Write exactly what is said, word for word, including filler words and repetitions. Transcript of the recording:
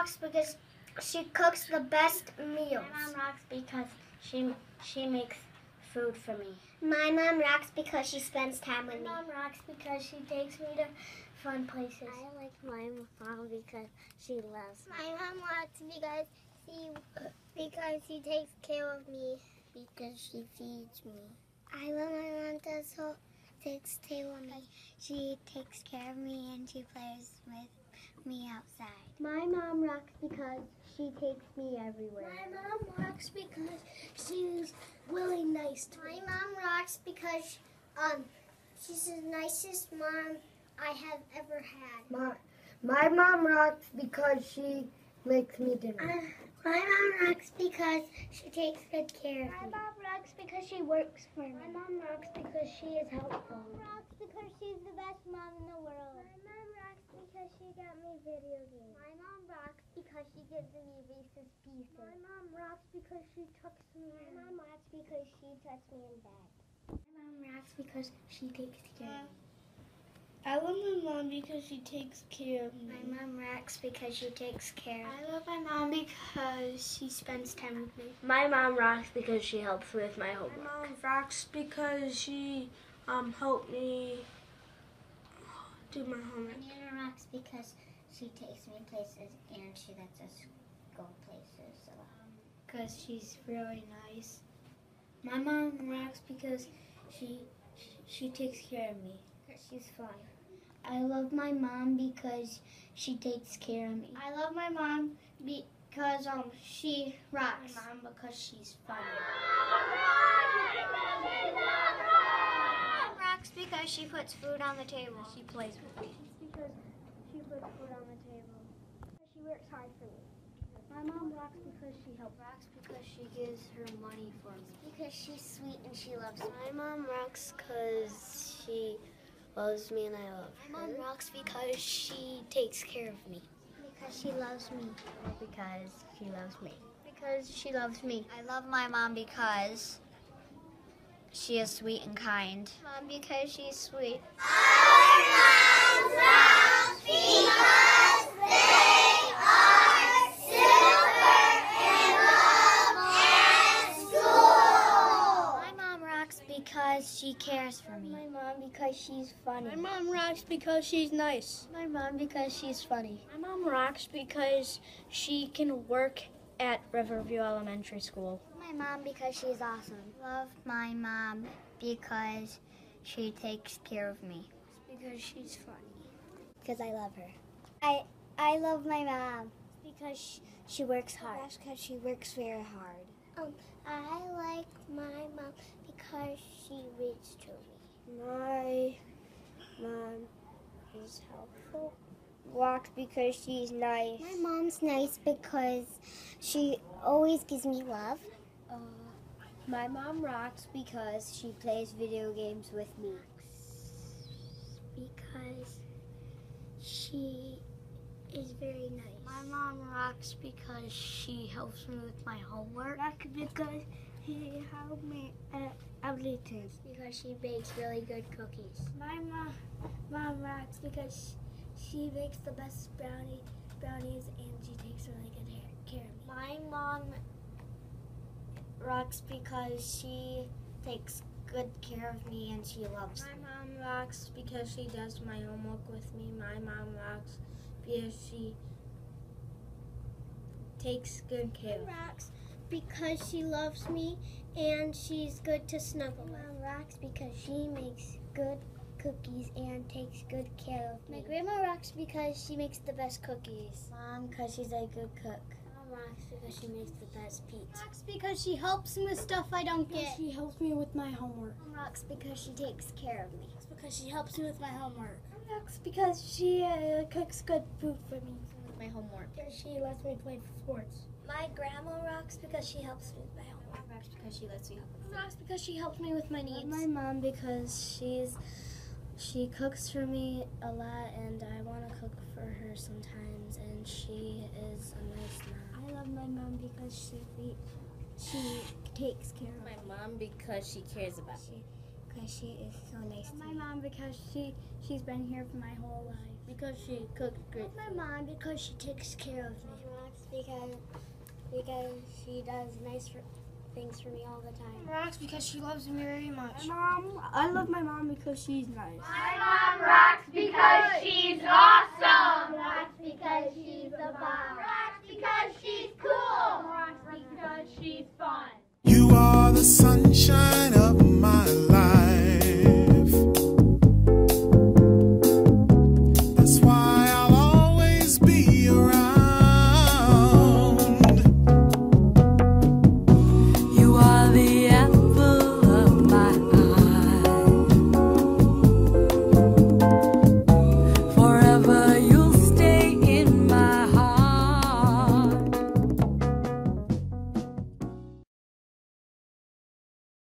rocks because she cooks the best meals. My mom rocks because she she makes food for me. My mom rocks because she spends time with me. My mom rocks because she takes me to fun places. I like my mom because she loves me. My mom rocks because she because she takes care of me. Because she feeds me. I love my mom because she takes care of me. She takes care of me and she plays with me outside. My mom rocks because she takes me everywhere. My mom rocks because she's really nice to me. My mom rocks because um she's the nicest mom I have ever had. My, my mom rocks because she makes me dinner. Uh, my mom rocks because she takes good care of My me. mom rocks because she works for me. My mom rocks because she is helpful. My mom rocks because she's the best mom in the world. My mom rocks because she got me video games. My mom rocks because she gives me Reese's Pieces. My mom rocks because she tucks me in. My mom rocks because she tucks me in bed. My mom rocks because she takes care of me. I love my mom because she takes care of me. My mom rocks because she takes care of me. I love my mom because she spends time with me. My mom rocks because she helps with my homework. My mom rocks because she um helped me do my homework. My Nana rocks because she takes me places and she lets us go places a lot. Because she's really nice. My mom rocks because she she takes care of me. Because she's fun. I love my mom because she takes care of me. I love my mom because um she rocks. My mom because she's funny. My mom rocks because she puts food on the table. She plays with me. Because she puts food on the table. She works hard for me. My mom rocks because she helps. Rocks because she gives her money for me. Because she's sweet and she loves me. My mom rocks because she loves me and I love her. My mom rocks because she takes care of me. Because she loves me. Because she loves me. Because she loves me. I love my mom because she is sweet and kind. Mom because she's sweet. Because she cares for me. My mom because she's funny. My mom rocks because she's nice. My mom because she's funny. My mom rocks because she can work at Riverview Elementary School. My mom because she's awesome. Love my mom because she takes care of me. Because she's funny. Because I love her. I I love my mom because she, she works hard. That's because she works very hard. Um, I like my mom because she reads to me. My mom is helpful. Rocks because she's nice. My mom's nice because she always gives me love. Uh, my mom rocks because she plays video games with me. Because she is very nice. My mom rocks because she helps me with my homework. Rock because she helps me at everything. Because she bakes really good cookies. My mom, mom rocks because she makes the best brownie, brownies and she takes really good care of me. My mom rocks because she takes good care of me and she loves My me. mom rocks because she does my homework with me. My mom rocks because she takes good care of me. Rocks because she loves me and she's good to snuggle with. Mom rocks because she makes good cookies and takes good care of me. My grandma rocks because she makes the best cookies. Mom because she's a good cook. Mom rocks because she makes the best pizza. Rocks because she helps me with stuff I don't get. She helps me with my homework. Mom rocks because she takes care of me. It's because she helps me with my homework. Mom rocks because she uh, cooks good food for me. With my homework. She lets me play sports. My grandma rocks because she helps me with my homework. Mom rocks because she lets me help. Mom rocks because she helps me with my needs. My mom because she's she cooks for me a lot and I want to cook for her sometimes and she is a nice mom. I love my mom because she she takes care of me. My mom because she cares about me. Because she is so nice to My me. mom because she she's been here for my whole life. Because she cooks great. My mom because she takes care of me. because because she does nice for, things for me all the time. Rocks because she loves me very much. My mom, I love my mom because she's nice. My mom rocks because she's awesome. Rocks because she's a bomb. Rocks because she's cool. Rocks because she's fun. You are the sunshine of